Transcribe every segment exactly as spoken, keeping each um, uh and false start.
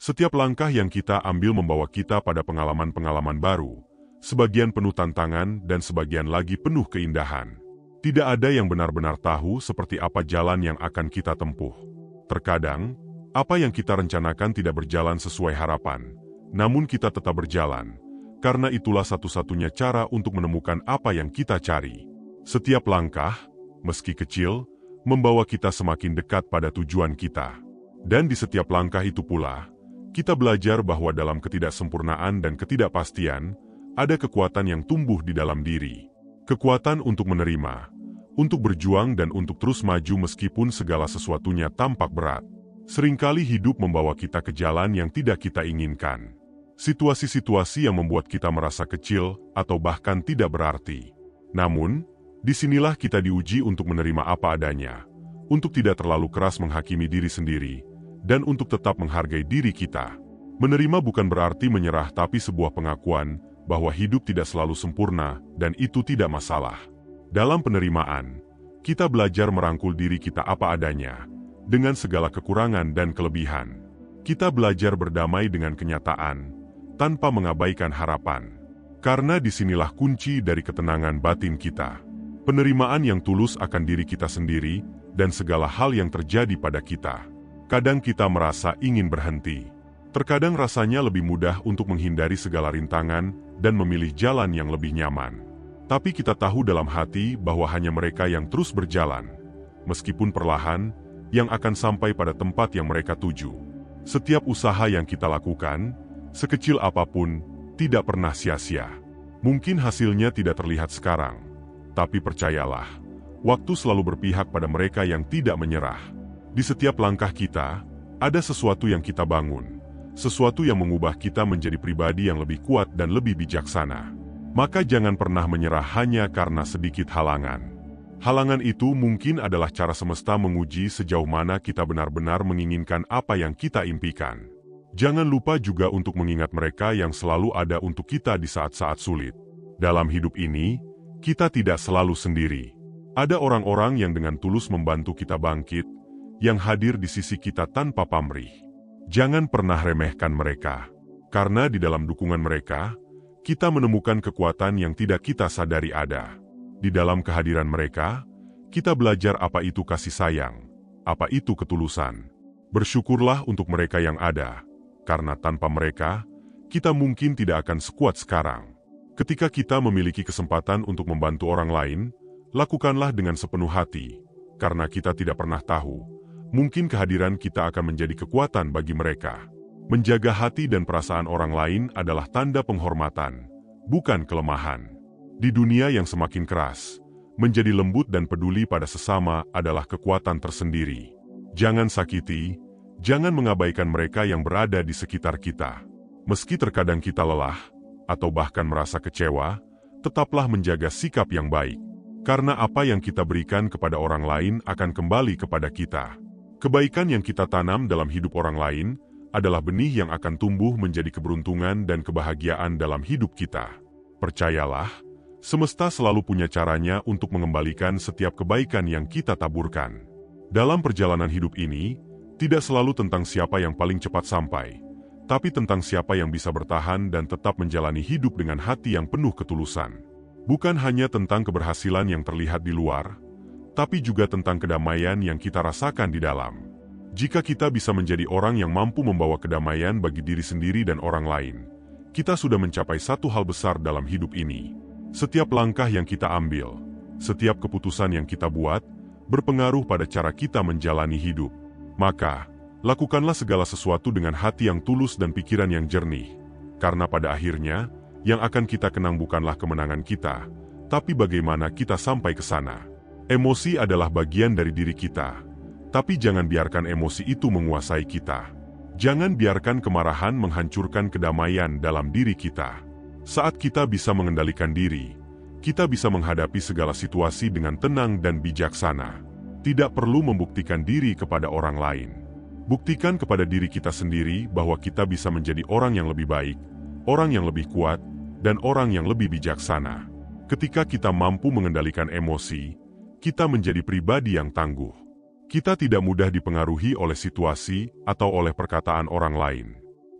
Setiap langkah yang kita ambil membawa kita pada pengalaman-pengalaman baru, sebagian penuh tantangan dan sebagian lagi penuh keindahan. Tidak ada yang benar-benar tahu seperti apa jalan yang akan kita tempuh. Terkadang, apa yang kita rencanakan tidak berjalan sesuai harapan, namun kita tetap berjalan, karena itulah satu-satunya cara untuk menemukan apa yang kita cari. Setiap langkah, meski kecil, membawa kita semakin dekat pada tujuan kita. Dan di setiap langkah itu pula, kita belajar bahwa dalam ketidaksempurnaan dan ketidakpastian, ada kekuatan yang tumbuh di dalam diri. Kekuatan untuk menerima, untuk berjuang dan untuk terus maju meskipun segala sesuatunya tampak berat. Seringkali hidup membawa kita ke jalan yang tidak kita inginkan. Situasi-situasi yang membuat kita merasa kecil atau bahkan tidak berarti. Namun, disinilah kita diuji untuk menerima apa adanya, untuk tidak terlalu keras menghakimi diri sendiri, dan untuk tetap menghargai diri kita. Menerima bukan berarti menyerah, tapi sebuah pengakuan bahwa hidup tidak selalu sempurna dan itu tidak masalah. Dalam penerimaan, kita belajar merangkul diri kita apa adanya, dengan segala kekurangan dan kelebihan. Kita belajar berdamai dengan kenyataan, tanpa mengabaikan harapan. Karena disinilah kunci dari ketenangan batin kita. Penerimaan yang tulus akan diri kita sendiri dan segala hal yang terjadi pada kita. Kadang kita merasa ingin berhenti. Terkadang rasanya lebih mudah untuk menghindari segala rintangan dan memilih jalan yang lebih nyaman. Tapi kita tahu dalam hati bahwa hanya mereka yang terus berjalan, meskipun perlahan, yang akan sampai pada tempat yang mereka tuju. Setiap usaha yang kita lakukan, sekecil apapun, tidak pernah sia-sia. Mungkin hasilnya tidak terlihat sekarang, tapi percayalah, waktu selalu berpihak pada mereka yang tidak menyerah. Di setiap langkah kita, ada sesuatu yang kita bangun, sesuatu yang mengubah kita menjadi pribadi yang lebih kuat dan lebih bijaksana. Maka jangan pernah menyerah hanya karena sedikit halangan. Halangan itu mungkin adalah cara semesta menguji sejauh mana kita benar-benar menginginkan apa yang kita impikan. Jangan lupa juga untuk mengingat mereka yang selalu ada untuk kita di saat-saat sulit. Dalam hidup ini, kita tidak selalu sendiri. Ada orang-orang yang dengan tulus membantu kita bangkit, yang hadir di sisi kita tanpa pamrih. Jangan pernah remehkan mereka, karena di dalam dukungan mereka, kita menemukan kekuatan yang tidak kita sadari ada. Di dalam kehadiran mereka, kita belajar apa itu kasih sayang, apa itu ketulusan. Bersyukurlah untuk mereka yang ada, karena tanpa mereka, kita mungkin tidak akan sekuat sekarang. Ketika kita memiliki kesempatan untuk membantu orang lain, lakukanlah dengan sepenuh hati, karena kita tidak pernah tahu. Mungkin kehadiran kita akan menjadi kekuatan bagi mereka. Menjaga hati dan perasaan orang lain adalah tanda penghormatan, bukan kelemahan. Di dunia yang semakin keras, menjadi lembut dan peduli pada sesama adalah kekuatan tersendiri. Jangan sakiti, jangan mengabaikan mereka yang berada di sekitar kita. Meski terkadang kita lelah, atau bahkan merasa kecewa, tetaplah menjaga sikap yang baik. Karena apa yang kita berikan kepada orang lain akan kembali kepada kita. Kebaikan yang kita tanam dalam hidup orang lain adalah benih yang akan tumbuh menjadi keberuntungan dan kebahagiaan dalam hidup kita. Percayalah, semesta selalu punya caranya untuk mengembalikan setiap kebaikan yang kita taburkan. Dalam perjalanan hidup ini, tidak selalu tentang siapa yang paling cepat sampai, tapi tentang siapa yang bisa bertahan dan tetap menjalani hidup dengan hati yang penuh ketulusan. Bukan hanya tentang keberhasilan yang terlihat di luar, tapi juga tentang kedamaian yang kita rasakan di dalam. Jika kita bisa menjadi orang yang mampu membawa kedamaian bagi diri sendiri dan orang lain, kita sudah mencapai satu hal besar dalam hidup ini. Setiap langkah yang kita ambil, setiap keputusan yang kita buat, berpengaruh pada cara kita menjalani hidup. Maka, lakukanlah segala sesuatu dengan hati yang tulus dan pikiran yang jernih. Karena pada akhirnya, yang akan kita kenang bukanlah kemenangan kita, tapi bagaimana kita sampai ke sana. Emosi adalah bagian dari diri kita, tapi jangan biarkan emosi itu menguasai kita. Jangan biarkan kemarahan menghancurkan kedamaian dalam diri kita. Saat kita bisa mengendalikan diri, kita bisa menghadapi segala situasi dengan tenang dan bijaksana. Tidak perlu membuktikan diri kepada orang lain. Buktikan kepada diri kita sendiri bahwa kita bisa menjadi orang yang lebih baik, orang yang lebih kuat, dan orang yang lebih bijaksana. Ketika kita mampu mengendalikan emosi, kita menjadi pribadi yang tangguh. Kita tidak mudah dipengaruhi oleh situasi atau oleh perkataan orang lain.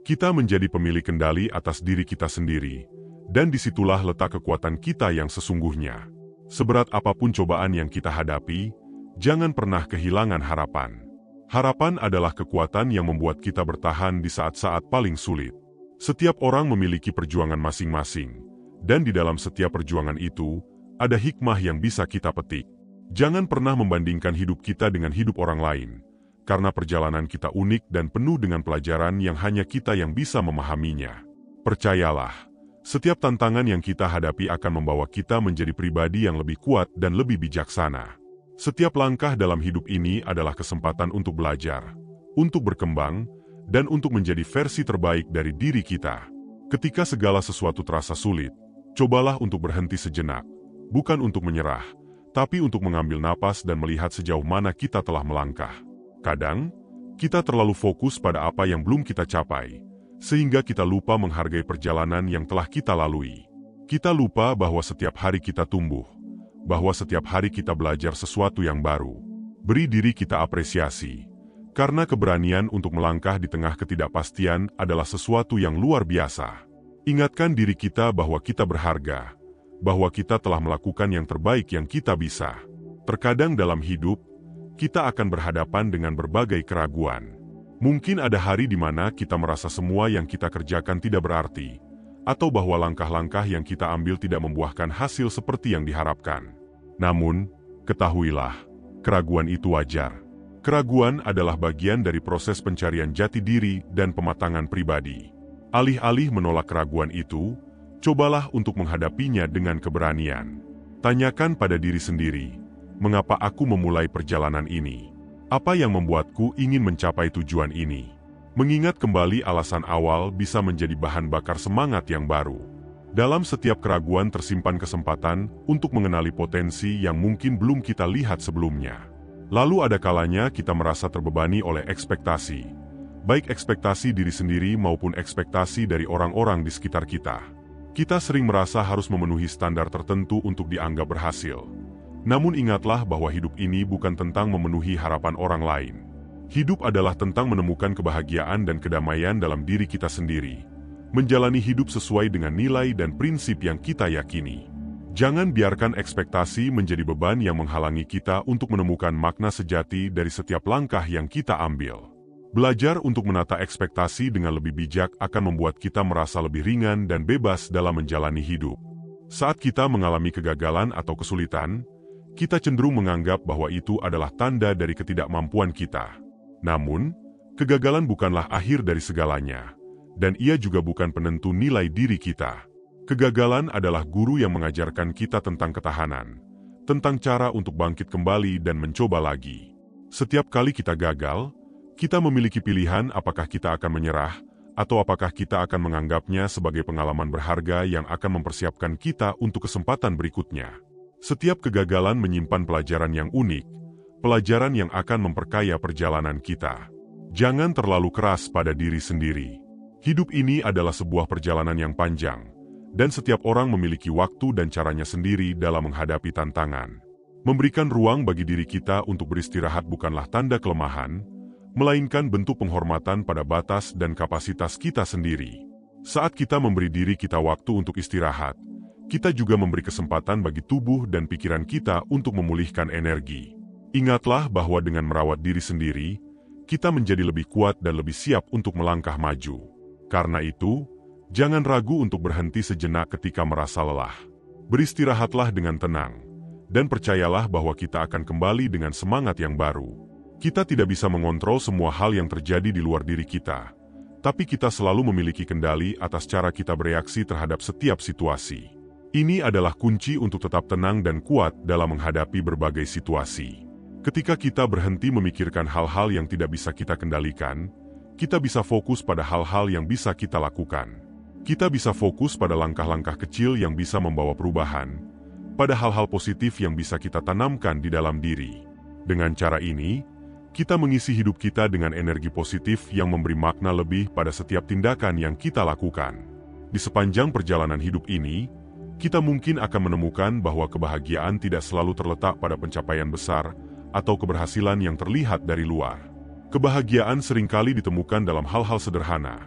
Kita menjadi pemilik kendali atas diri kita sendiri, dan disitulah letak kekuatan kita yang sesungguhnya. Seberat apapun cobaan yang kita hadapi, jangan pernah kehilangan harapan. Harapan adalah kekuatan yang membuat kita bertahan di saat-saat paling sulit. Setiap orang memiliki perjuangan masing-masing, dan di dalam setiap perjuangan itu, ada hikmah yang bisa kita petik. Jangan pernah membandingkan hidup kita dengan hidup orang lain, karena perjalanan kita unik dan penuh dengan pelajaran yang hanya kita yang bisa memahaminya. Percayalah, setiap tantangan yang kita hadapi akan membawa kita menjadi pribadi yang lebih kuat dan lebih bijaksana. Setiap langkah dalam hidup ini adalah kesempatan untuk belajar, untuk berkembang, dan untuk menjadi versi terbaik dari diri kita. Ketika segala sesuatu terasa sulit, cobalah untuk berhenti sejenak, bukan untuk menyerah, tapi untuk mengambil napas dan melihat sejauh mana kita telah melangkah. Kadang, kita terlalu fokus pada apa yang belum kita capai, sehingga kita lupa menghargai perjalanan yang telah kita lalui. Kita lupa bahwa setiap hari kita tumbuh, bahwa setiap hari kita belajar sesuatu yang baru. Beri diri kita apresiasi, karena keberanian untuk melangkah di tengah ketidakpastian adalah sesuatu yang luar biasa. Ingatkan diri kita bahwa kita berharga, bahwa kita telah melakukan yang terbaik yang kita bisa. Terkadang dalam hidup, kita akan berhadapan dengan berbagai keraguan. Mungkin ada hari di mana kita merasa semua yang kita kerjakan tidak berarti, atau bahwa langkah-langkah yang kita ambil tidak membuahkan hasil seperti yang diharapkan. Namun, ketahuilah, keraguan itu wajar. Keraguan adalah bagian dari proses pencarian jati diri dan pematangan pribadi. Alih-alih menolak keraguan itu, cobalah untuk menghadapinya dengan keberanian. Tanyakan pada diri sendiri, mengapa aku memulai perjalanan ini? Apa yang membuatku ingin mencapai tujuan ini? Mengingat kembali alasan awal bisa menjadi bahan bakar semangat yang baru. Dalam setiap keraguan tersimpan kesempatan untuk mengenali potensi yang mungkin belum kita lihat sebelumnya. Lalu ada kalanya kita merasa terbebani oleh ekspektasi, baik ekspektasi diri sendiri maupun ekspektasi dari orang-orang di sekitar kita. Kita sering merasa harus memenuhi standar tertentu untuk dianggap berhasil. Namun ingatlah bahwa hidup ini bukan tentang memenuhi harapan orang lain. Hidup adalah tentang menemukan kebahagiaan dan kedamaian dalam diri kita sendiri, menjalani hidup sesuai dengan nilai dan prinsip yang kita yakini. Jangan biarkan ekspektasi menjadi beban yang menghalangi kita untuk menemukan makna sejati dari setiap langkah yang kita ambil. Belajar untuk menata ekspektasi dengan lebih bijak akan membuat kita merasa lebih ringan dan bebas dalam menjalani hidup. Saat kita mengalami kegagalan atau kesulitan, kita cenderung menganggap bahwa itu adalah tanda dari ketidakmampuan kita. Namun, kegagalan bukanlah akhir dari segalanya, dan ia juga bukan penentu nilai diri kita. Kegagalan adalah guru yang mengajarkan kita tentang ketahanan, tentang cara untuk bangkit kembali dan mencoba lagi. Setiap kali kita gagal, kita memiliki pilihan apakah kita akan menyerah, atau apakah kita akan menganggapnya sebagai pengalaman berharga yang akan mempersiapkan kita untuk kesempatan berikutnya. Setiap kegagalan menyimpan pelajaran yang unik, pelajaran yang akan memperkaya perjalanan kita. Jangan terlalu keras pada diri sendiri. Hidup ini adalah sebuah perjalanan yang panjang, dan setiap orang memiliki waktu dan caranya sendiri dalam menghadapi tantangan. Memberikan ruang bagi diri kita untuk beristirahat bukanlah tanda kelemahan, melainkan bentuk penghormatan pada batas dan kapasitas kita sendiri. Saat kita memberi diri kita waktu untuk istirahat, kita juga memberi kesempatan bagi tubuh dan pikiran kita untuk memulihkan energi. Ingatlah bahwa dengan merawat diri sendiri, kita menjadi lebih kuat dan lebih siap untuk melangkah maju. Karena itu, jangan ragu untuk berhenti sejenak ketika merasa lelah. Beristirahatlah dengan tenang, dan percayalah bahwa kita akan kembali dengan semangat yang baru. Kita tidak bisa mengontrol semua hal yang terjadi di luar diri kita, tapi kita selalu memiliki kendali atas cara kita bereaksi terhadap setiap situasi. Ini adalah kunci untuk tetap tenang dan kuat dalam menghadapi berbagai situasi. Ketika kita berhenti memikirkan hal-hal yang tidak bisa kita kendalikan, kita bisa fokus pada hal-hal yang bisa kita lakukan. Kita bisa fokus pada langkah-langkah kecil yang bisa membawa perubahan, pada hal-hal positif yang bisa kita tanamkan di dalam diri. Dengan cara ini, kita mengisi hidup kita dengan energi positif yang memberi makna lebih pada setiap tindakan yang kita lakukan. Di sepanjang perjalanan hidup ini, kita mungkin akan menemukan bahwa kebahagiaan tidak selalu terletak pada pencapaian besar atau keberhasilan yang terlihat dari luar. Kebahagiaan seringkali ditemukan dalam hal-hal sederhana,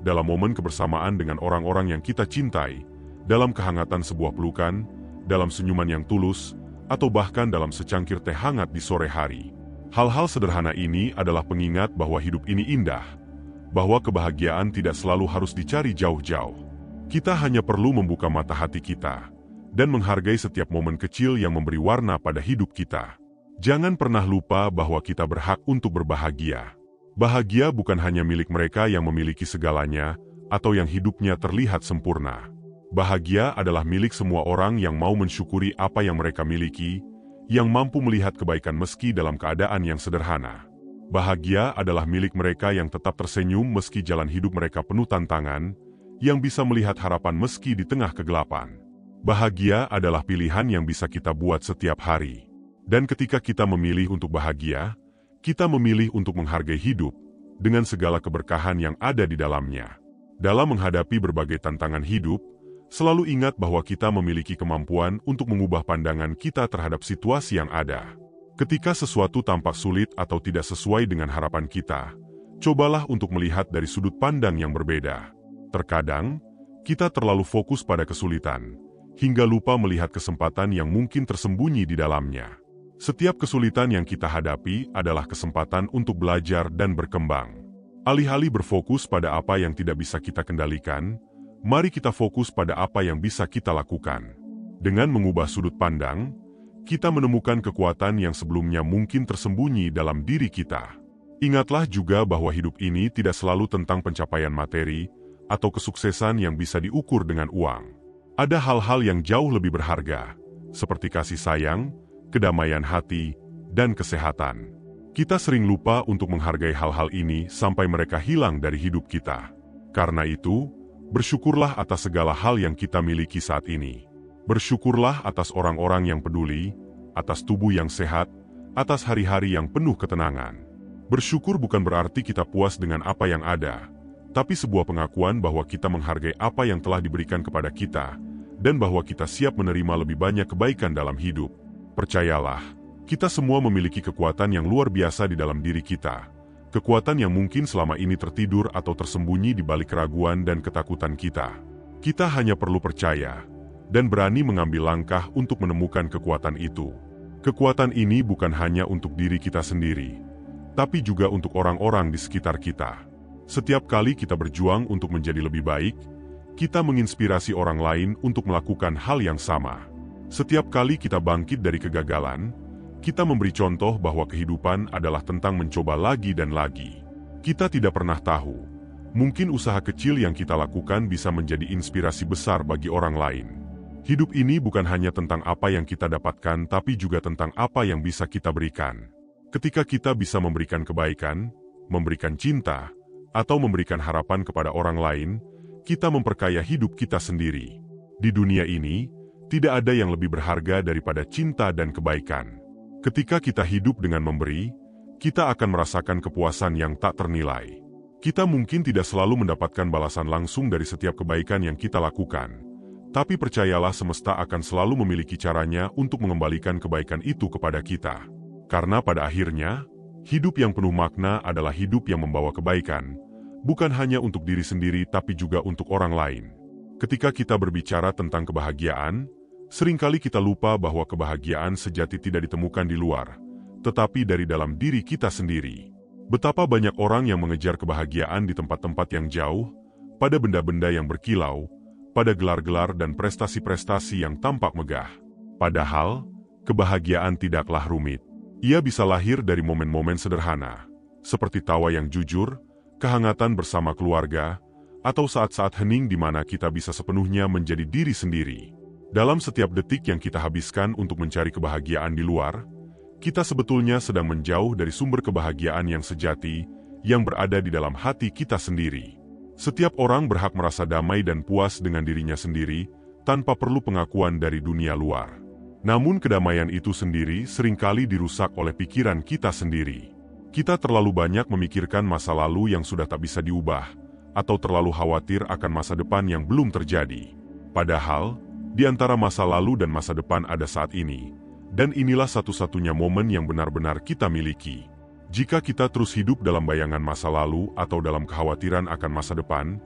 dalam momen kebersamaan dengan orang-orang yang kita cintai, dalam kehangatan sebuah pelukan, dalam senyuman yang tulus, atau bahkan dalam secangkir teh hangat di sore hari. Hal-hal sederhana ini adalah pengingat bahwa hidup ini indah, bahwa kebahagiaan tidak selalu harus dicari jauh-jauh. Kita hanya perlu membuka mata hati kita dan menghargai setiap momen kecil yang memberi warna pada hidup kita. Jangan pernah lupa bahwa kita berhak untuk berbahagia. Bahagia bukan hanya milik mereka yang memiliki segalanya atau yang hidupnya terlihat sempurna. Bahagia adalah milik semua orang yang mau mensyukuri apa yang mereka miliki, yang mampu melihat kebaikan meski dalam keadaan yang sederhana. Bahagia adalah milik mereka yang tetap tersenyum meski jalan hidup mereka penuh tantangan, yang bisa melihat harapan meski di tengah kegelapan. Bahagia adalah pilihan yang bisa kita buat setiap hari. Dan ketika kita memilih untuk bahagia, kita memilih untuk menghargai hidup dengan segala keberkahan yang ada di dalamnya. Dalam menghadapi berbagai tantangan hidup, selalu ingat bahwa kita memiliki kemampuan untuk mengubah pandangan kita terhadap situasi yang ada. Ketika sesuatu tampak sulit atau tidak sesuai dengan harapan kita, cobalah untuk melihat dari sudut pandang yang berbeda. Terkadang, kita terlalu fokus pada kesulitan, hingga lupa melihat kesempatan yang mungkin tersembunyi di dalamnya. Setiap kesulitan yang kita hadapi adalah kesempatan untuk belajar dan berkembang. Alih-alih berfokus pada apa yang tidak bisa kita kendalikan, mari kita fokus pada apa yang bisa kita lakukan. Dengan mengubah sudut pandang, kita menemukan kekuatan yang sebelumnya mungkin tersembunyi dalam diri kita. Ingatlah juga bahwa hidup ini tidak selalu tentang pencapaian materi atau kesuksesan yang bisa diukur dengan uang. Ada hal-hal yang jauh lebih berharga, seperti kasih sayang, kedamaian hati, dan kesehatan. Kita sering lupa untuk menghargai hal-hal ini sampai mereka hilang dari hidup kita. Karena itu, bersyukurlah atas segala hal yang kita miliki saat ini. Bersyukurlah atas orang-orang yang peduli, atas tubuh yang sehat, atas hari-hari yang penuh ketenangan. Bersyukur bukan berarti kita puas dengan apa yang ada, tapi sebuah pengakuan bahwa kita menghargai apa yang telah diberikan kepada kita, dan bahwa kita siap menerima lebih banyak kebaikan dalam hidup. Percayalah, kita semua memiliki kekuatan yang luar biasa di dalam diri kita. Kekuatan yang mungkin selama ini tertidur atau tersembunyi di balik keraguan dan ketakutan kita. Kita hanya perlu percaya dan berani mengambil langkah untuk menemukan kekuatan itu. Kekuatan ini bukan hanya untuk diri kita sendiri, tapi juga untuk orang-orang di sekitar kita. Setiap kali kita berjuang untuk menjadi lebih baik, kita menginspirasi orang lain untuk melakukan hal yang sama. Setiap kali kita bangkit dari kegagalan, kita memberi contoh bahwa kehidupan adalah tentang mencoba lagi dan lagi. Kita tidak pernah tahu, mungkin usaha kecil yang kita lakukan bisa menjadi inspirasi besar bagi orang lain. Hidup ini bukan hanya tentang apa yang kita dapatkan, tapi juga tentang apa yang bisa kita berikan. Ketika kita bisa memberikan kebaikan, memberikan cinta, atau memberikan harapan kepada orang lain, kita memperkaya hidup kita sendiri. Di dunia ini, tidak ada yang lebih berharga daripada cinta dan kebaikan. Ketika kita hidup dengan memberi, kita akan merasakan kepuasan yang tak ternilai. Kita mungkin tidak selalu mendapatkan balasan langsung dari setiap kebaikan yang kita lakukan, tapi percayalah semesta akan selalu memiliki caranya untuk mengembalikan kebaikan itu kepada kita. Karena pada akhirnya, hidup yang penuh makna adalah hidup yang membawa kebaikan, bukan hanya untuk diri sendiri tapi juga untuk orang lain. Ketika kita berbicara tentang kebahagiaan, seringkali kita lupa bahwa kebahagiaan sejati tidak ditemukan di luar, tetapi dari dalam diri kita sendiri. Betapa banyak orang yang mengejar kebahagiaan di tempat-tempat yang jauh, pada benda-benda yang berkilau, pada gelar-gelar dan prestasi-prestasi yang tampak megah. Padahal, kebahagiaan tidaklah rumit. Ia bisa lahir dari momen-momen sederhana, seperti tawa yang jujur, kehangatan bersama keluarga, atau saat-saat hening di mana kita bisa sepenuhnya menjadi diri sendiri. Dalam setiap detik yang kita habiskan untuk mencari kebahagiaan di luar, kita sebetulnya sedang menjauh dari sumber kebahagiaan yang sejati, yang berada di dalam hati kita sendiri. Setiap orang berhak merasa damai dan puas dengan dirinya sendiri, tanpa perlu pengakuan dari dunia luar. Namun kedamaian itu sendiri seringkali dirusak oleh pikiran kita sendiri. Kita terlalu banyak memikirkan masa lalu yang sudah tak bisa diubah, atau terlalu khawatir akan masa depan yang belum terjadi. Padahal, di antara masa lalu dan masa depan ada saat ini, dan inilah satu-satunya momen yang benar-benar kita miliki. Jika kita terus hidup dalam bayangan masa lalu atau dalam kekhawatiran akan masa depan,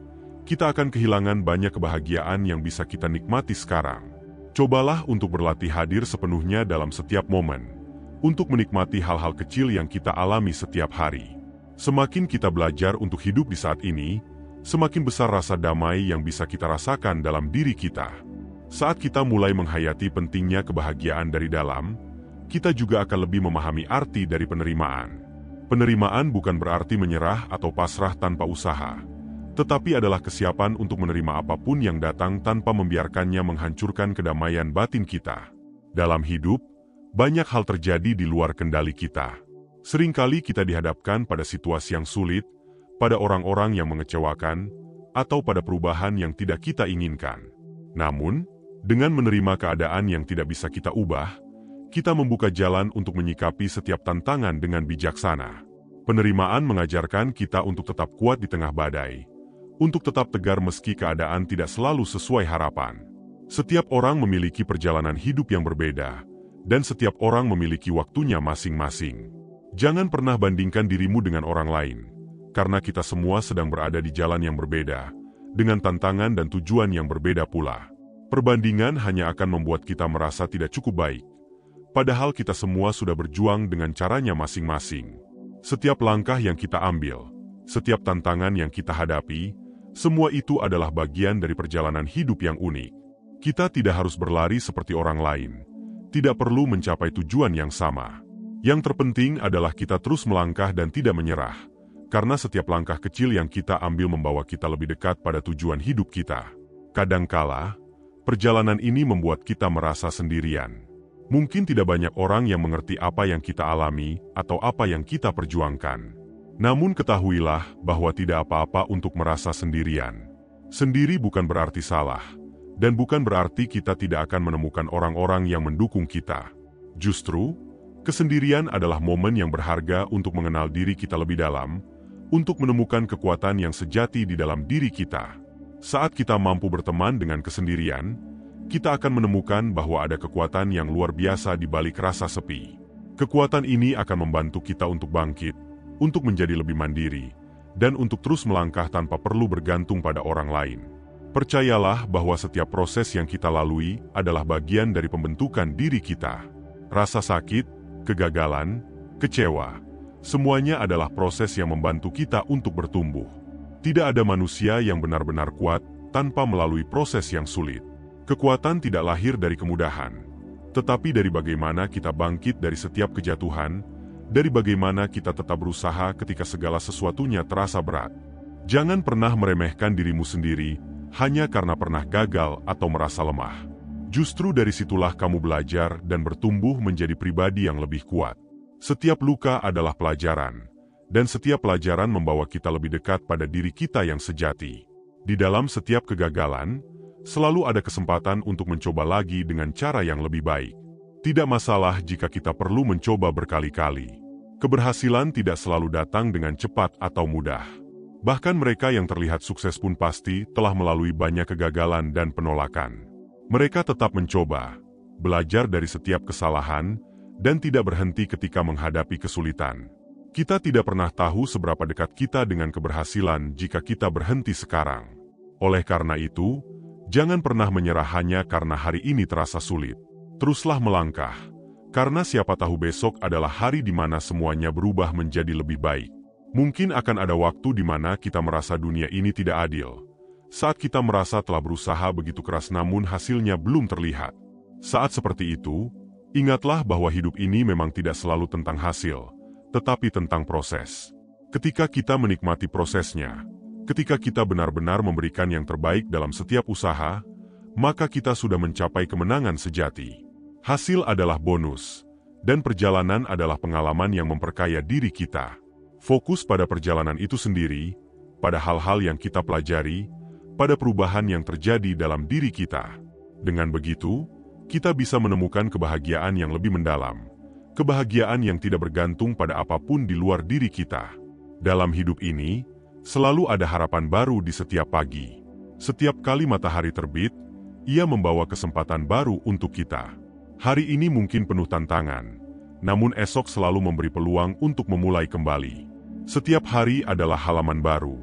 kita akan kehilangan banyak kebahagiaan yang bisa kita nikmati sekarang. Cobalah untuk berlatih hadir sepenuhnya dalam setiap momen, untuk menikmati hal-hal kecil yang kita alami setiap hari. Semakin kita belajar untuk hidup di saat ini, semakin besar rasa damai yang bisa kita rasakan dalam diri kita. Saat kita mulai menghayati pentingnya kebahagiaan dari dalam, kita juga akan lebih memahami arti dari penerimaan. Penerimaan bukan berarti menyerah atau pasrah tanpa usaha, tetapi adalah kesiapan untuk menerima apapun yang datang tanpa membiarkannya menghancurkan kedamaian batin kita. Dalam hidup, banyak hal terjadi di luar kendali kita. Seringkali kita dihadapkan pada situasi yang sulit, pada orang-orang yang mengecewakan, atau pada perubahan yang tidak kita inginkan. Namun, dengan menerima keadaan yang tidak bisa kita ubah, kita membuka jalan untuk menyikapi setiap tantangan dengan bijaksana. Penerimaan mengajarkan kita untuk tetap kuat di tengah badai, untuk tetap tegar meski keadaan tidak selalu sesuai harapan. Setiap orang memiliki perjalanan hidup yang berbeda, dan setiap orang memiliki waktunya masing-masing. Jangan pernah bandingkan dirimu dengan orang lain, karena kita semua sedang berada di jalan yang berbeda, dengan tantangan dan tujuan yang berbeda pula. Perbandingan hanya akan membuat kita merasa tidak cukup baik, padahal kita semua sudah berjuang dengan caranya masing-masing. Setiap langkah yang kita ambil, setiap tantangan yang kita hadapi, semua itu adalah bagian dari perjalanan hidup yang unik. Kita tidak harus berlari seperti orang lain, tidak perlu mencapai tujuan yang sama. Yang terpenting adalah kita terus melangkah dan tidak menyerah, karena setiap langkah kecil yang kita ambil membawa kita lebih dekat pada tujuan hidup kita. Kadangkala, perjalanan ini membuat kita merasa sendirian. Mungkin tidak banyak orang yang mengerti apa yang kita alami atau apa yang kita perjuangkan. Namun ketahuilah bahwa tidak apa-apa untuk merasa sendirian. Sendiri bukan berarti salah, dan bukan berarti kita tidak akan menemukan orang-orang yang mendukung kita. Justru, kesendirian adalah momen yang berharga untuk mengenal diri kita lebih dalam, untuk menemukan kekuatan yang sejati di dalam diri kita. Saat kita mampu berteman dengan kesendirian, kita akan menemukan bahwa ada kekuatan yang luar biasa di balik rasa sepi. Kekuatan ini akan membantu kita untuk bangkit, untuk menjadi lebih mandiri, dan untuk terus melangkah tanpa perlu bergantung pada orang lain. Percayalah bahwa setiap proses yang kita lalui adalah bagian dari pembentukan diri kita. Rasa sakit, kegagalan, kecewa, semuanya adalah proses yang membantu kita untuk bertumbuh. Tidak ada manusia yang benar-benar kuat tanpa melalui proses yang sulit. Kekuatan tidak lahir dari kemudahan, tetapi dari bagaimana kita bangkit dari setiap kejatuhan, dari bagaimana kita tetap berusaha ketika segala sesuatunya terasa berat. Jangan pernah meremehkan dirimu sendiri hanya karena pernah gagal atau merasa lemah. Justru dari situlah kamu belajar dan bertumbuh menjadi pribadi yang lebih kuat. Setiap luka adalah pelajaran, dan setiap pelajaran membawa kita lebih dekat pada diri kita yang sejati. Di dalam setiap kegagalan, selalu ada kesempatan untuk mencoba lagi dengan cara yang lebih baik. Tidak masalah jika kita perlu mencoba berkali-kali. Keberhasilan tidak selalu datang dengan cepat atau mudah. Bahkan mereka yang terlihat sukses pun pasti telah melalui banyak kegagalan dan penolakan. Mereka tetap mencoba, belajar dari setiap kesalahan, dan tidak berhenti ketika menghadapi kesulitan. Kita tidak pernah tahu seberapa dekat kita dengan keberhasilan jika kita berhenti sekarang. Oleh karena itu, jangan pernah menyerah hanya karena hari ini terasa sulit. Teruslah melangkah, karena siapa tahu besok adalah hari di mana semuanya berubah menjadi lebih baik. Mungkin akan ada waktu di mana kita merasa dunia ini tidak adil. Saat kita merasa telah berusaha begitu keras namun hasilnya belum terlihat. Saat seperti itu, ingatlah bahwa hidup ini memang tidak selalu tentang hasil, tetapi tentang proses. Ketika kita menikmati prosesnya, ketika kita benar-benar memberikan yang terbaik dalam setiap usaha, maka kita sudah mencapai kemenangan sejati. Hasil adalah bonus, dan perjalanan adalah pengalaman yang memperkaya diri kita. Fokus pada perjalanan itu sendiri, pada hal-hal yang kita pelajari, pada perubahan yang terjadi dalam diri kita. Dengan begitu, kita bisa menemukan kebahagiaan yang lebih mendalam, kebahagiaan yang tidak bergantung pada apapun di luar diri kita. Dalam hidup ini, selalu ada harapan baru di setiap pagi. Setiap kali matahari terbit, ia membawa kesempatan baru untuk kita. Hari ini mungkin penuh tantangan, namun esok selalu memberi peluang untuk memulai kembali. Setiap hari adalah halaman baru,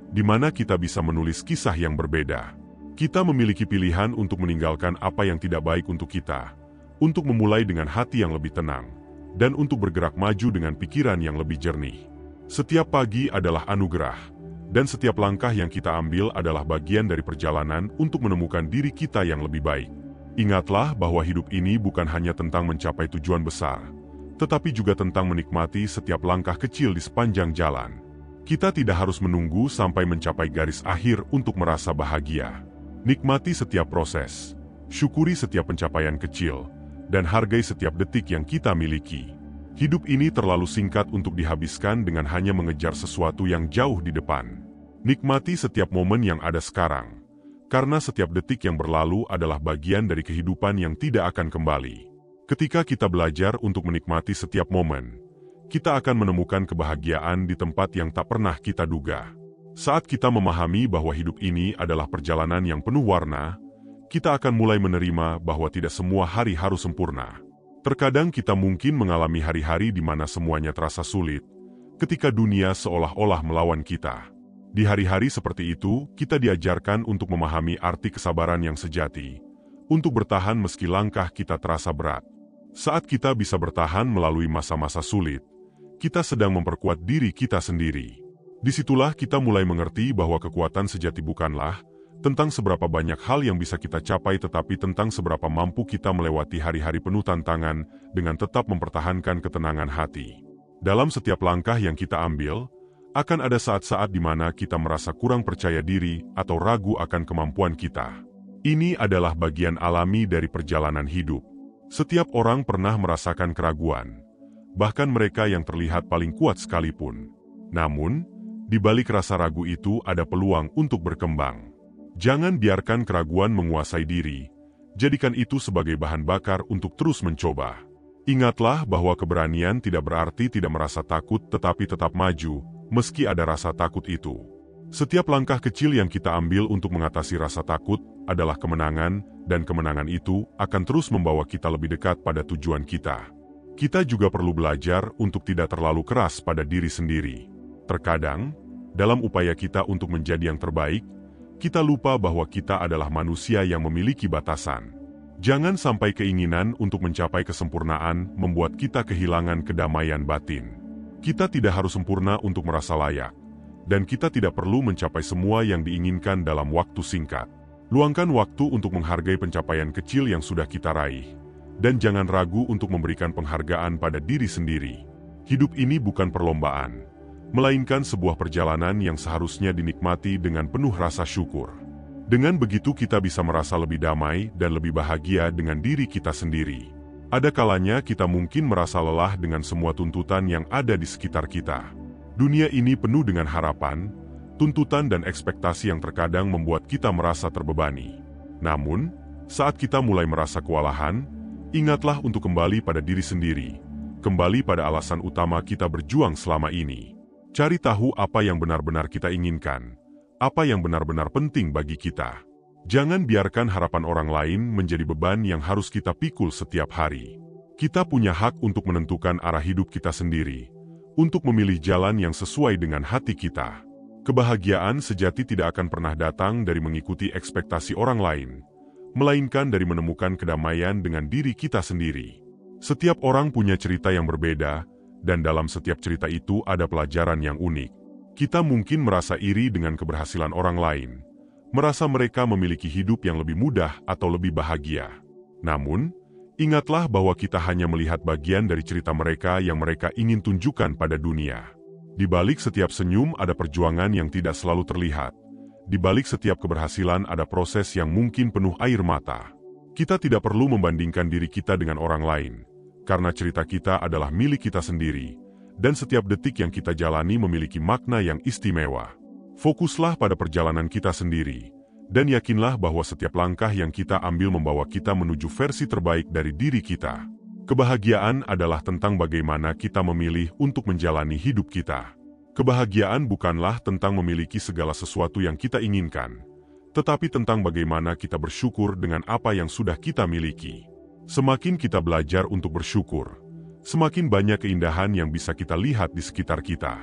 di mana kita bisa menulis kisah yang berbeda. Kita memiliki pilihan untuk meninggalkan apa yang tidak baik untuk kita, untuk memulai dengan hati yang lebih tenang, dan untuk bergerak maju dengan pikiran yang lebih jernih. Setiap pagi adalah anugerah, dan setiap langkah yang kita ambil adalah bagian dari perjalanan untuk menemukan diri kita yang lebih baik. Ingatlah bahwa hidup ini bukan hanya tentang mencapai tujuan besar, tetapi juga tentang menikmati setiap langkah kecil di sepanjang jalan. Kita tidak harus menunggu sampai mencapai garis akhir untuk merasa bahagia. Nikmati setiap proses, syukuri setiap pencapaian kecil, dan hargai setiap detik yang kita miliki. Hidup ini terlalu singkat untuk dihabiskan dengan hanya mengejar sesuatu yang jauh di depan. Nikmati setiap momen yang ada sekarang, karena setiap detik yang berlalu adalah bagian dari kehidupan yang tidak akan kembali. Ketika kita belajar untuk menikmati setiap momen, kita akan menemukan kebahagiaan di tempat yang tak pernah kita duga. Saat kita memahami bahwa hidup ini adalah perjalanan yang penuh warna, kita akan mulai menerima bahwa tidak semua hari harus sempurna. Terkadang kita mungkin mengalami hari-hari di mana semuanya terasa sulit, ketika dunia seolah-olah melawan kita. Di hari-hari seperti itu, kita diajarkan untuk memahami arti kesabaran yang sejati, untuk bertahan meski langkah kita terasa berat. Saat kita bisa bertahan melalui masa-masa sulit, kita sedang memperkuat diri kita sendiri. Disitulah kita mulai mengerti bahwa kekuatan sejati bukanlah tentang seberapa banyak hal yang bisa kita capai, tetapi tentang seberapa mampu kita melewati hari-hari penuh tantangan dengan tetap mempertahankan ketenangan hati. Dalam setiap langkah yang kita ambil, akan ada saat-saat di mana kita merasa kurang percaya diri atau ragu akan kemampuan kita. Ini adalah bagian alami dari perjalanan hidup. Setiap orang pernah merasakan keraguan, bahkan mereka yang terlihat paling kuat sekalipun. Namun, di balik rasa ragu itu ada peluang untuk berkembang. Jangan biarkan keraguan menguasai diri, jadikan itu sebagai bahan bakar untuk terus mencoba. Ingatlah bahwa keberanian tidak berarti tidak merasa takut tetapi tetap maju, meski ada rasa takut itu. Setiap langkah kecil yang kita ambil untuk mengatasi rasa takut adalah kemenangan, dan kemenangan itu akan terus membawa kita lebih dekat pada tujuan kita. Kita juga perlu belajar untuk tidak terlalu keras pada diri sendiri. Terkadang, dalam upaya kita untuk menjadi yang terbaik, kita lupa bahwa kita adalah manusia yang memiliki batasan. Jangan sampai keinginan untuk mencapai kesempurnaan membuat kita kehilangan kedamaian batin. Kita tidak harus sempurna untuk merasa layak, dan kita tidak perlu mencapai semua yang diinginkan dalam waktu singkat. Luangkan waktu untuk menghargai pencapaian kecil yang sudah kita raih, dan jangan ragu untuk memberikan penghargaan pada diri sendiri. Hidup ini bukan perlombaan, melainkan sebuah perjalanan yang seharusnya dinikmati dengan penuh rasa syukur. Dengan begitu kita bisa merasa lebih damai dan lebih bahagia dengan diri kita sendiri. Ada kalanya kita mungkin merasa lelah dengan semua tuntutan yang ada di sekitar kita. Dunia ini penuh dengan harapan, tuntutan dan ekspektasi yang terkadang membuat kita merasa terbebani. Namun, saat kita mulai merasa kewalahan, ingatlah untuk kembali pada diri sendiri, kembali pada alasan utama kita berjuang selama ini. Cari tahu apa yang benar-benar kita inginkan, apa yang benar-benar penting bagi kita. Jangan biarkan harapan orang lain menjadi beban yang harus kita pikul setiap hari. Kita punya hak untuk menentukan arah hidup kita sendiri, untuk memilih jalan yang sesuai dengan hati kita. Kebahagiaan sejati tidak akan pernah datang dari mengikuti ekspektasi orang lain, melainkan dari menemukan kedamaian dengan diri kita sendiri. Setiap orang punya cerita yang berbeda, dan dalam setiap cerita itu ada pelajaran yang unik. Kita mungkin merasa iri dengan keberhasilan orang lain, merasa mereka memiliki hidup yang lebih mudah atau lebih bahagia. Namun, ingatlah bahwa kita hanya melihat bagian dari cerita mereka yang mereka ingin tunjukkan pada dunia. Di balik setiap senyum ada perjuangan yang tidak selalu terlihat. Di balik setiap keberhasilan ada proses yang mungkin penuh air mata. Kita tidak perlu membandingkan diri kita dengan orang lain, karena cerita kita adalah milik kita sendiri, dan setiap detik yang kita jalani memiliki makna yang istimewa. Fokuslah pada perjalanan kita sendiri, dan yakinlah bahwa setiap langkah yang kita ambil membawa kita menuju versi terbaik dari diri kita. Kebahagiaan adalah tentang bagaimana kita memilih untuk menjalani hidup kita. Kebahagiaan bukanlah tentang memiliki segala sesuatu yang kita inginkan, tetapi tentang bagaimana kita bersyukur dengan apa yang sudah kita miliki. Semakin kita belajar untuk bersyukur, semakin banyak keindahan yang bisa kita lihat di sekitar kita.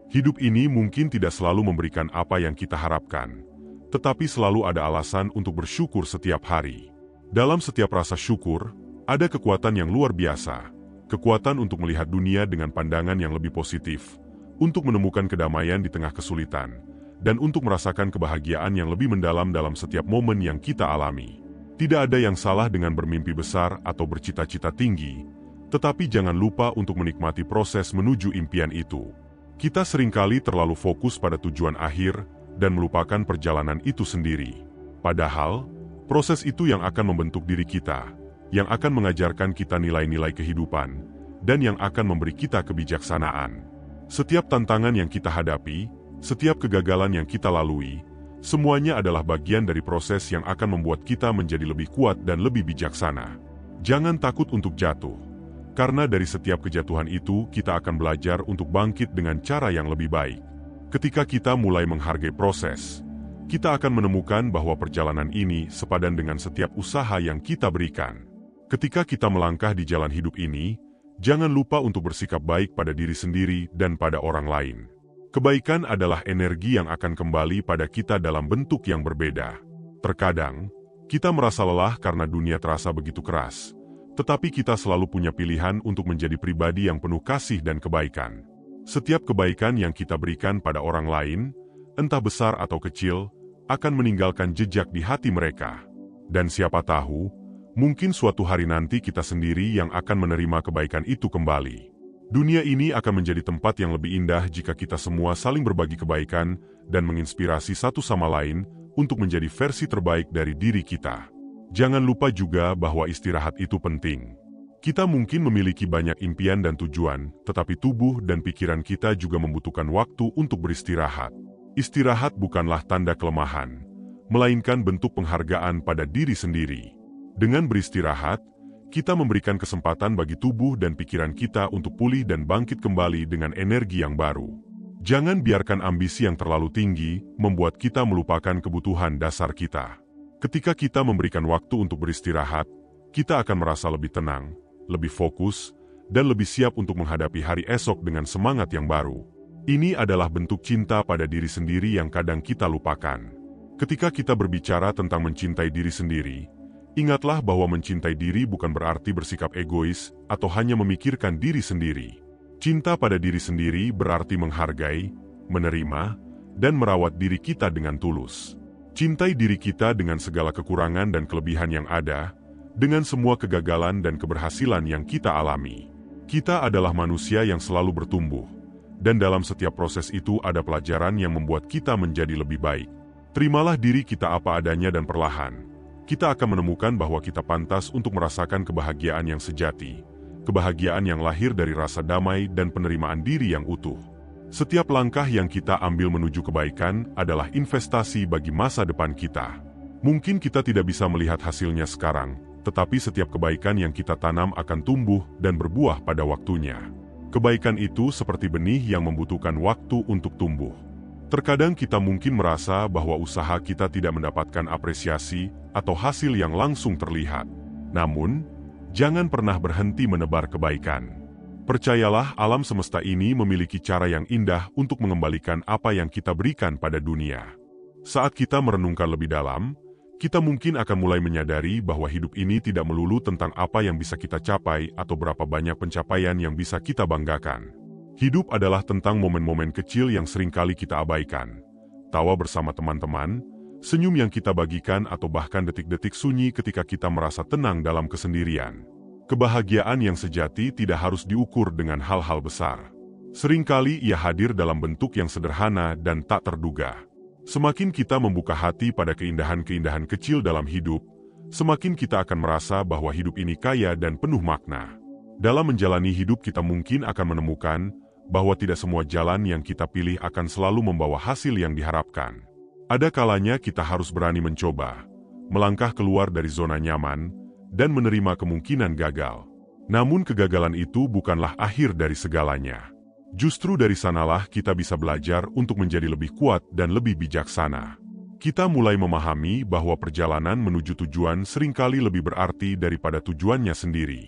Hidup ini mungkin tidak selalu memberikan apa yang kita harapkan, tetapi selalu ada alasan untuk bersyukur setiap hari. Dalam setiap rasa syukur, ada kekuatan yang luar biasa, kekuatan untuk melihat dunia dengan pandangan yang lebih positif, untuk menemukan kedamaian di tengah kesulitan, dan untuk merasakan kebahagiaan yang lebih mendalam dalam setiap momen yang kita alami. Tidak ada yang salah dengan bermimpi besar atau bercita-cita tinggi, tetapi jangan lupa untuk menikmati proses menuju impian itu. Kita seringkali terlalu fokus pada tujuan akhir dan melupakan perjalanan itu sendiri. Padahal, proses itu yang akan membentuk diri kita, yang akan mengajarkan kita nilai-nilai kehidupan, dan yang akan memberi kita kebijaksanaan. Setiap tantangan yang kita hadapi, setiap kegagalan yang kita lalui, semuanya adalah bagian dari proses yang akan membuat kita menjadi lebih kuat dan lebih bijaksana. Jangan takut untuk jatuh. Karena dari setiap kejatuhan itu, kita akan belajar untuk bangkit dengan cara yang lebih baik. Ketika kita mulai menghargai proses, kita akan menemukan bahwa perjalanan ini sepadan dengan setiap usaha yang kita berikan. Ketika kita melangkah di jalan hidup ini, jangan lupa untuk bersikap baik pada diri sendiri dan pada orang lain. Kebaikan adalah energi yang akan kembali pada kita dalam bentuk yang berbeda. Terkadang, kita merasa lelah karena dunia terasa begitu keras. Tetapi kita selalu punya pilihan untuk menjadi pribadi yang penuh kasih dan kebaikan. Setiap kebaikan yang kita berikan pada orang lain, entah besar atau kecil, akan meninggalkan jejak di hati mereka. Dan siapa tahu, mungkin suatu hari nanti kita sendiri yang akan menerima kebaikan itu kembali. Dunia ini akan menjadi tempat yang lebih indah jika kita semua saling berbagi kebaikan dan menginspirasi satu sama lain untuk menjadi versi terbaik dari diri kita. Jangan lupa juga bahwa istirahat itu penting. Kita mungkin memiliki banyak impian dan tujuan, tetapi tubuh dan pikiran kita juga membutuhkan waktu untuk beristirahat. Istirahat bukanlah tanda kelemahan, melainkan bentuk penghargaan pada diri sendiri. Dengan beristirahat, kita memberikan kesempatan bagi tubuh dan pikiran kita untuk pulih dan bangkit kembali dengan energi yang baru. Jangan biarkan ambisi yang terlalu tinggi membuat kita melupakan kebutuhan dasar kita. Ketika kita memberikan waktu untuk beristirahat, kita akan merasa lebih tenang, lebih fokus, dan lebih siap untuk menghadapi hari esok dengan semangat yang baru. Ini adalah bentuk cinta pada diri sendiri yang kadang kita lupakan. Ketika kita berbicara tentang mencintai diri sendiri, ingatlah bahwa mencintai diri bukan berarti bersikap egois atau hanya memikirkan diri sendiri. Cinta pada diri sendiri berarti menghargai, menerima, dan merawat diri kita dengan tulus. Cintai diri kita dengan segala kekurangan dan kelebihan yang ada, dengan semua kegagalan dan keberhasilan yang kita alami. Kita adalah manusia yang selalu bertumbuh, dan dalam setiap proses itu ada pelajaran yang membuat kita menjadi lebih baik. Terimalah diri kita apa adanya dan perlahan, kita akan menemukan bahwa kita pantas untuk merasakan kebahagiaan yang sejati, kebahagiaan yang lahir dari rasa damai dan penerimaan diri yang utuh. Setiap langkah yang kita ambil menuju kebaikan adalah investasi bagi masa depan kita. Mungkin kita tidak bisa melihat hasilnya sekarang, tetapi setiap kebaikan yang kita tanam akan tumbuh dan berbuah pada waktunya. Kebaikan itu seperti benih yang membutuhkan waktu untuk tumbuh. Terkadang kita mungkin merasa bahwa usaha kita tidak mendapatkan apresiasi atau hasil yang langsung terlihat. Namun, jangan pernah berhenti menebar kebaikan. Percayalah, alam semesta ini memiliki cara yang indah untuk mengembalikan apa yang kita berikan pada dunia. Saat kita merenungkan lebih dalam, kita mungkin akan mulai menyadari bahwa hidup ini tidak melulu tentang apa yang bisa kita capai atau berapa banyak pencapaian yang bisa kita banggakan. Hidup adalah tentang momen-momen kecil yang seringkali kita abaikan. Tawa bersama teman-teman, senyum yang kita bagikan atau bahkan detik-detik sunyi ketika kita merasa tenang dalam kesendirian. Kebahagiaan yang sejati tidak harus diukur dengan hal-hal besar. Seringkali ia hadir dalam bentuk yang sederhana dan tak terduga. Semakin kita membuka hati pada keindahan-keindahan kecil dalam hidup, semakin kita akan merasa bahwa hidup ini kaya dan penuh makna. Dalam menjalani hidup kita mungkin akan menemukan bahwa tidak semua jalan yang kita pilih akan selalu membawa hasil yang diharapkan. Ada kalanya kita harus berani mencoba, melangkah keluar dari zona nyaman, dan menerima kemungkinan gagal. Namun kegagalan itu bukanlah akhir dari segalanya. Justru dari sanalah kita bisa belajar untuk menjadi lebih kuat dan lebih bijaksana. Kita mulai memahami bahwa perjalanan menuju tujuan seringkali lebih berarti daripada tujuannya sendiri.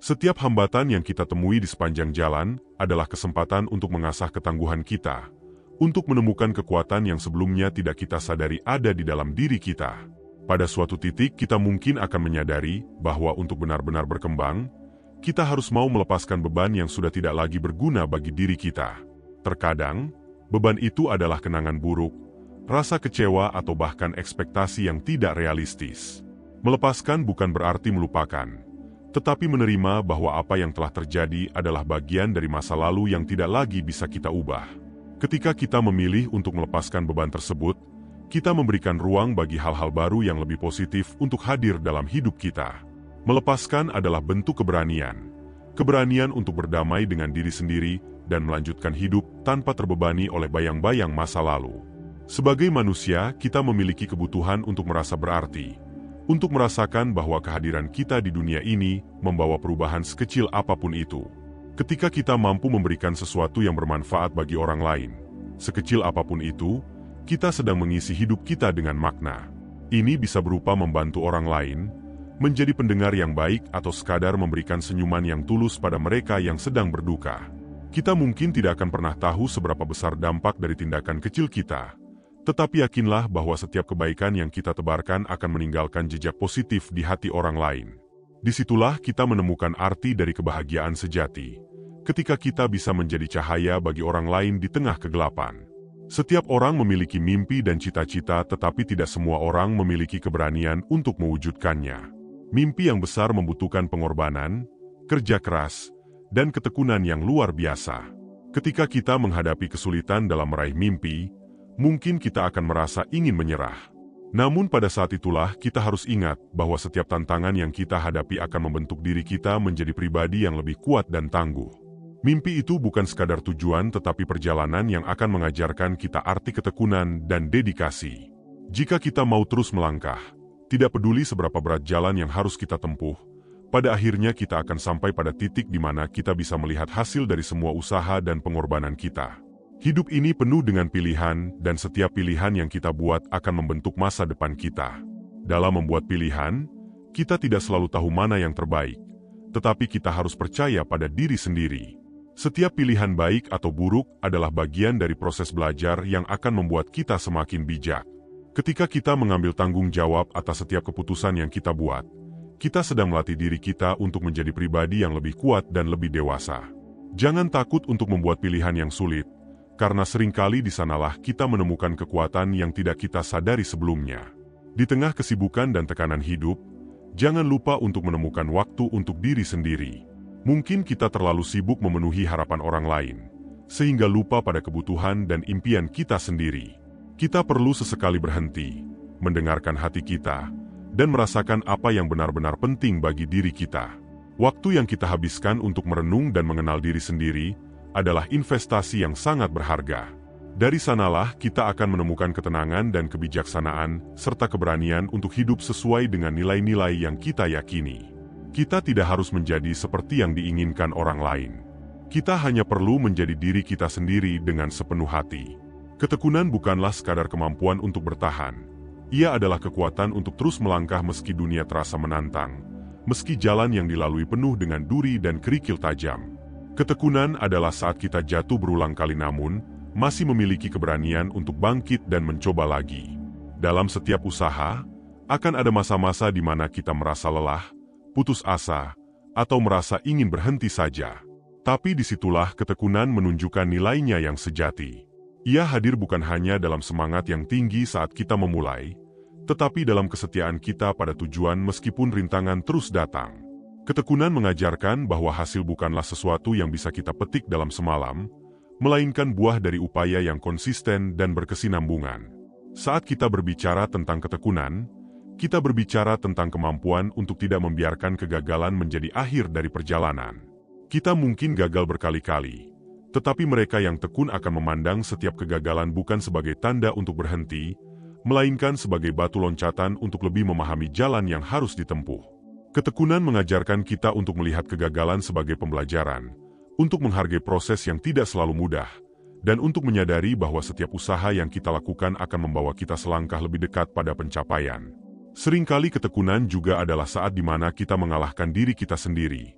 Setiap hambatan yang kita temui di sepanjang jalan adalah kesempatan untuk mengasah ketangguhan kita, untuk menemukan kekuatan yang sebelumnya tidak kita sadari ada di dalam diri kita. Pada suatu titik kita mungkin akan menyadari bahwa untuk benar-benar berkembang, kita harus mau melepaskan beban yang sudah tidak lagi berguna bagi diri kita. Terkadang, beban itu adalah kenangan buruk, rasa kecewa atau bahkan ekspektasi yang tidak realistis. Melepaskan bukan berarti melupakan, tetapi menerima bahwa apa yang telah terjadi adalah bagian dari masa lalu yang tidak lagi bisa kita ubah. Ketika kita memilih untuk melepaskan beban tersebut, kita memberikan ruang bagi hal-hal baru yang lebih positif untuk hadir dalam hidup kita. Melepaskan adalah bentuk keberanian. Keberanian untuk berdamai dengan diri sendiri dan melanjutkan hidup tanpa terbebani oleh bayang-bayang masa lalu. Sebagai manusia, kita memiliki kebutuhan untuk merasa berarti, untuk merasakan bahwa kehadiran kita di dunia ini membawa perubahan sekecil apapun itu. Ketika kita mampu memberikan sesuatu yang bermanfaat bagi orang lain, sekecil apapun itu, kita sedang mengisi hidup kita dengan makna. Ini bisa berupa membantu orang lain, menjadi pendengar yang baik atau sekadar memberikan senyuman yang tulus pada mereka yang sedang berduka. Kita mungkin tidak akan pernah tahu seberapa besar dampak dari tindakan kecil kita, tetapi yakinlah bahwa setiap kebaikan yang kita tebarkan akan meninggalkan jejak positif di hati orang lain. Disitulah kita menemukan arti dari kebahagiaan sejati, ketika kita bisa menjadi cahaya bagi orang lain di tengah kegelapan. Setiap orang memiliki mimpi dan cita-cita, tetapi tidak semua orang memiliki keberanian untuk mewujudkannya. Mimpi yang besar membutuhkan pengorbanan, kerja keras, dan ketekunan yang luar biasa. Ketika kita menghadapi kesulitan dalam meraih mimpi, mungkin kita akan merasa ingin menyerah. Namun pada saat itulah kita harus ingat bahwa setiap tantangan yang kita hadapi akan membentuk diri kita menjadi pribadi yang lebih kuat dan tangguh. Mimpi itu bukan sekadar tujuan, tetapi perjalanan yang akan mengajarkan kita arti ketekunan dan dedikasi. Jika kita mau terus melangkah, tidak peduli seberapa berat jalan yang harus kita tempuh, pada akhirnya kita akan sampai pada titik di mana kita bisa melihat hasil dari semua usaha dan pengorbanan kita. Hidup ini penuh dengan pilihan, dan setiap pilihan yang kita buat akan membentuk masa depan kita. Dalam membuat pilihan, kita tidak selalu tahu mana yang terbaik, tetapi kita harus percaya pada diri sendiri. Setiap pilihan baik atau buruk adalah bagian dari proses belajar yang akan membuat kita semakin bijak. Ketika kita mengambil tanggung jawab atas setiap keputusan yang kita buat, kita sedang melatih diri kita untuk menjadi pribadi yang lebih kuat dan lebih dewasa. Jangan takut untuk membuat pilihan yang sulit, karena seringkali di sanalah kita menemukan kekuatan yang tidak kita sadari sebelumnya. Di tengah kesibukan dan tekanan hidup, jangan lupa untuk menemukan waktu untuk diri sendiri. Mungkin kita terlalu sibuk memenuhi harapan orang lain, sehingga lupa pada kebutuhan dan impian kita sendiri. Kita perlu sesekali berhenti, mendengarkan hati kita, dan merasakan apa yang benar-benar penting bagi diri kita. Waktu yang kita habiskan untuk merenung dan mengenal diri sendiri adalah investasi yang sangat berharga. Dari sanalah kita akan menemukan ketenangan dan kebijaksanaan, serta keberanian untuk hidup sesuai dengan nilai-nilai yang kita yakini. Kita tidak harus menjadi seperti yang diinginkan orang lain. Kita hanya perlu menjadi diri kita sendiri dengan sepenuh hati. Ketekunan bukanlah sekadar kemampuan untuk bertahan. Ia adalah kekuatan untuk terus melangkah meski dunia terasa menantang, meski jalan yang dilalui penuh dengan duri dan kerikil tajam. Ketekunan adalah saat kita jatuh berulang kali namun masih memiliki keberanian untuk bangkit dan mencoba lagi. Dalam setiap usaha, akan ada masa-masa di mana kita merasa lelah, putus asa, atau merasa ingin berhenti saja. Tapi disitulah ketekunan menunjukkan nilainya yang sejati. Ia hadir bukan hanya dalam semangat yang tinggi saat kita memulai, tetapi dalam kesetiaan kita pada tujuan meskipun rintangan terus datang. Ketekunan mengajarkan bahwa hasil bukanlah sesuatu yang bisa kita petik dalam semalam, melainkan buah dari upaya yang konsisten dan berkesinambungan. Saat kita berbicara tentang ketekunan, kita berbicara tentang kemampuan untuk tidak membiarkan kegagalan menjadi akhir dari perjalanan. Kita mungkin gagal berkali-kali, tetapi mereka yang tekun akan memandang setiap kegagalan bukan sebagai tanda untuk berhenti, melainkan sebagai batu loncatan untuk lebih memahami jalan yang harus ditempuh. Ketekunan mengajarkan kita untuk melihat kegagalan sebagai pembelajaran, untuk menghargai proses yang tidak selalu mudah, dan untuk menyadari bahwa setiap usaha yang kita lakukan akan membawa kita selangkah lebih dekat pada pencapaian. Seringkali ketekunan juga adalah saat di mana kita mengalahkan diri kita sendiri,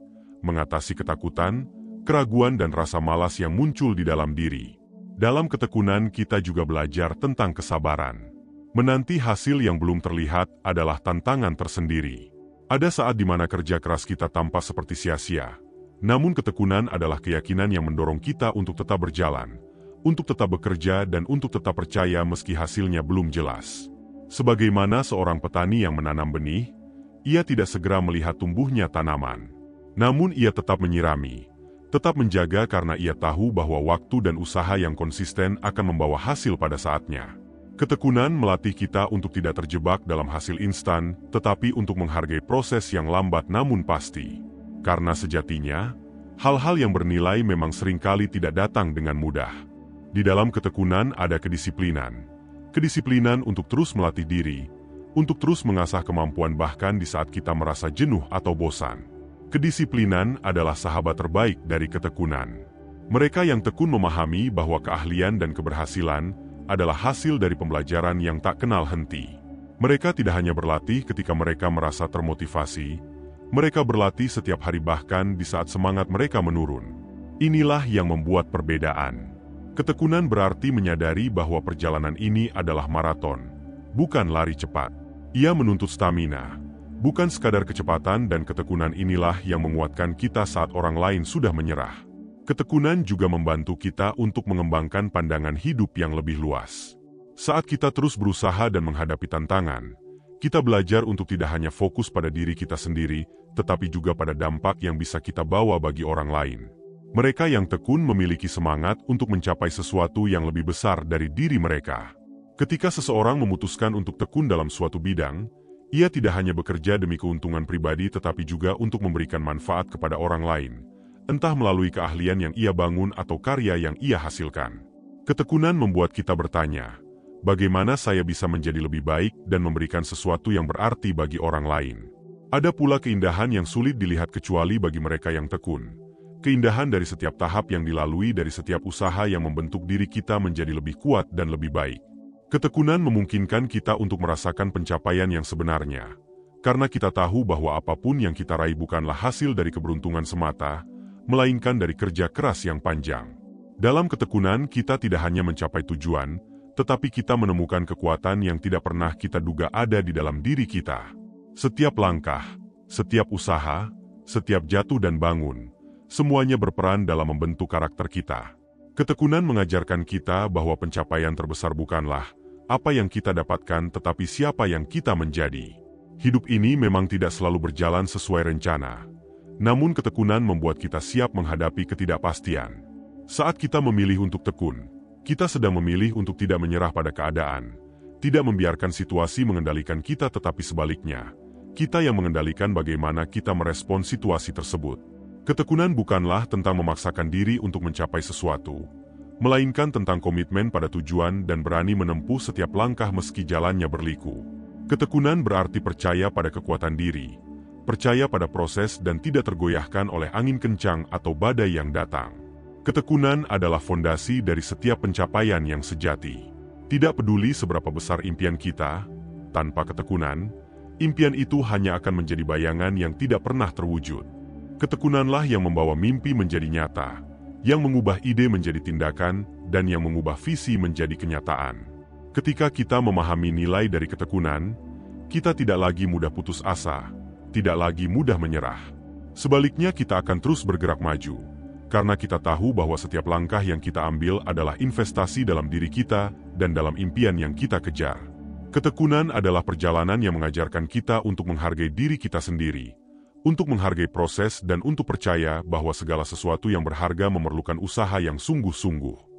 mengatasi ketakutan, keraguan dan rasa malas yang muncul di dalam diri. Dalam ketekunan kita juga belajar tentang kesabaran. Menanti hasil yang belum terlihat adalah tantangan tersendiri. Ada saat di mana kerja keras kita tampak seperti sia-sia. Namun ketekunan adalah keyakinan yang mendorong kita untuk tetap berjalan, untuk tetap bekerja dan untuk tetap percaya meski hasilnya belum jelas. Sebagaimana seorang petani yang menanam benih, ia tidak segera melihat tumbuhnya tanaman. Namun ia tetap menyirami, tetap menjaga karena ia tahu bahwa waktu dan usaha yang konsisten akan membawa hasil pada saatnya. Ketekunan melatih kita untuk tidak terjebak dalam hasil instan, tetapi untuk menghargai proses yang lambat namun pasti. Karena sejatinya, hal-hal yang bernilai memang seringkali tidak datang dengan mudah. Di dalam ketekunan ada kedisiplinan. Kedisiplinan untuk terus melatih diri, untuk terus mengasah kemampuan bahkan di saat kita merasa jenuh atau bosan. Kedisiplinan adalah sahabat terbaik dari ketekunan. Mereka yang tekun memahami bahwa keahlian dan keberhasilan adalah hasil dari pembelajaran yang tak kenal henti. Mereka tidak hanya berlatih ketika mereka merasa termotivasi, mereka berlatih setiap hari bahkan di saat semangat mereka menurun. Inilah yang membuat perbedaan. Ketekunan berarti menyadari bahwa perjalanan ini adalah maraton, bukan lari cepat. Ia menuntut stamina, bukan sekadar kecepatan, dan ketekunan inilah yang menguatkan kita saat orang lain sudah menyerah. Ketekunan juga membantu kita untuk mengembangkan pandangan hidup yang lebih luas. Saat kita terus berusaha dan menghadapi tantangan, kita belajar untuk tidak hanya fokus pada diri kita sendiri, tetapi juga pada dampak yang bisa kita bawa bagi orang lain. Mereka yang tekun memiliki semangat untuk mencapai sesuatu yang lebih besar dari diri mereka. Ketika seseorang memutuskan untuk tekun dalam suatu bidang, ia tidak hanya bekerja demi keuntungan pribadi tetapi juga untuk memberikan manfaat kepada orang lain, entah melalui keahlian yang ia bangun atau karya yang ia hasilkan. Ketekunan membuat kita bertanya, bagaimana saya bisa menjadi lebih baik dan memberikan sesuatu yang berarti bagi orang lain? Ada pula keindahan yang sulit dilihat kecuali bagi mereka yang tekun. Keindahan dari setiap tahap yang dilalui, dari setiap usaha yang membentuk diri kita menjadi lebih kuat dan lebih baik. Ketekunan memungkinkan kita untuk merasakan pencapaian yang sebenarnya. Karena kita tahu bahwa apapun yang kita raih bukanlah hasil dari keberuntungan semata, melainkan dari kerja keras yang panjang. Dalam ketekunan kita tidak hanya mencapai tujuan, tetapi kita menemukan kekuatan yang tidak pernah kita duga ada di dalam diri kita. Setiap langkah, setiap usaha, setiap jatuh dan bangun, semuanya berperan dalam membentuk karakter kita. Ketekunan mengajarkan kita bahwa pencapaian terbesar bukanlah apa yang kita dapatkan tetapi siapa yang kita menjadi. Hidup ini memang tidak selalu berjalan sesuai rencana. Namun ketekunan membuat kita siap menghadapi ketidakpastian. Saat kita memilih untuk tekun, kita sedang memilih untuk tidak menyerah pada keadaan, tidak membiarkan situasi mengendalikan kita tetapi sebaliknya, kita yang mengendalikan bagaimana kita merespon situasi tersebut. Ketekunan bukanlah tentang memaksakan diri untuk mencapai sesuatu, melainkan tentang komitmen pada tujuan dan berani menempuh setiap langkah meski jalannya berliku. Ketekunan berarti percaya pada kekuatan diri, percaya pada proses dan tidak tergoyahkan oleh angin kencang atau badai yang datang. Ketekunan adalah fondasi dari setiap pencapaian yang sejati. Tidak peduli seberapa besar impian kita, tanpa ketekunan, impian itu hanya akan menjadi bayangan yang tidak pernah terwujud. Ketekunanlah yang membawa mimpi menjadi nyata, yang mengubah ide menjadi tindakan, dan yang mengubah visi menjadi kenyataan. Ketika kita memahami nilai dari ketekunan, kita tidak lagi mudah putus asa, tidak lagi mudah menyerah. Sebaliknya kita akan terus bergerak maju, karena kita tahu bahwa setiap langkah yang kita ambil adalah investasi dalam diri kita dan dalam impian yang kita kejar. Ketekunan adalah perjalanan yang mengajarkan kita untuk menghargai diri kita sendiri, untuk menghargai proses dan untuk percaya bahwa segala sesuatu yang berharga memerlukan usaha yang sungguh-sungguh.